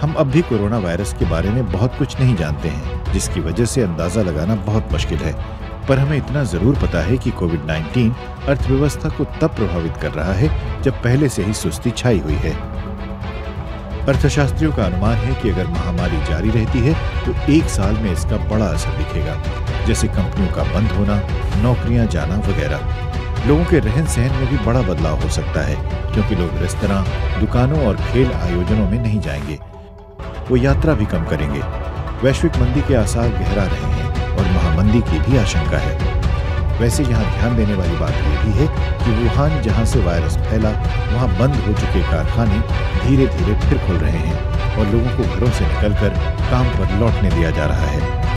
हम अब भी कोरोना वायरस के बारे में बहुत कुछ नहीं जानते हैं, जिसकी वजह से अंदाजा लगाना बहुत मुश्किल है। पर हमें इतना जरूर पता है कि कोविड-19 अर्थव्यवस्था को तब प्रभावित कर रहा है जब पहले से ही सुस्ती छाई हुई है। अर्थशास्त्रियों का अनुमान है कि अगर महामारी जारी रहती है तो 1 साल में इसका बड़ा असर दिखेगा, जैसे कंपनियों का बंद होना, नौकरियां जाना वगैरह। लोगों के रहन सहन में भी बड़ा बदलाव हो सकता है, क्योंकि लोग रेस्तरां, दुकानों और खेल आयोजनों में नहीं जाएंगे। वो यात्रा भी कम करेंगे। वैश्विक मंदी के आसार गहरा रहे हैं और महामंदी की भी आशंका है। वैसे यहाँ ध्यान देने वाली बात यह भी है कि वुहान, जहाँ से वायरस फैला, वहाँ बंद हो चुके कारखाने धीरे धीरे फिर खुल रहे हैं और लोगों को घरों से निकलकर काम पर लौटने दिया जा रहा है।